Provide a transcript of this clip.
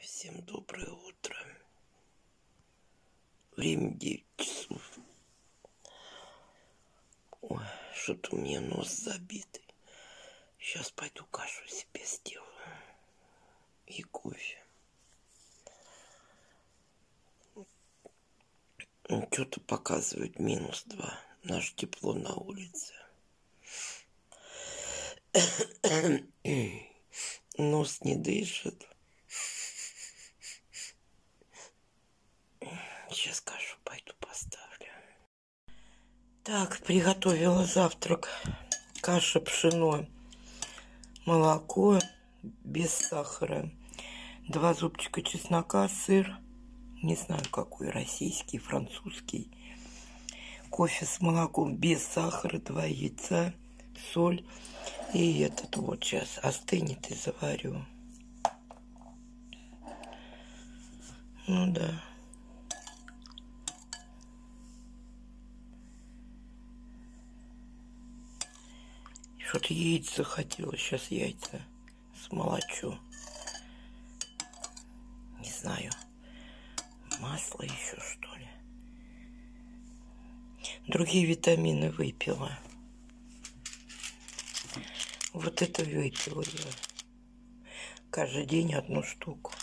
Всем доброе утро. Время 9 часов. Ой, что-то у меня нос забитый. Сейчас пойду кашу себе сделаю. И кофе. Что-то показывает -2. Наше тепло на улице. Нос не дышит. Сейчас кашу пойду поставлю. Так, приготовила завтрак. Каша, пшено, молоко без сахара, 2 зубчика чеснока, сыр, не знаю какой, российский, французский, кофе с молоком без сахара, 2 яйца, соль. И этот вот сейчас остынет и заварю. Ну да. Что-то яиц захотела. Сейчас яйца смолочу. Не знаю. Масло еще, что ли. Другие витамины выпила. Вот это выпила я. Каждый день 1 штуку.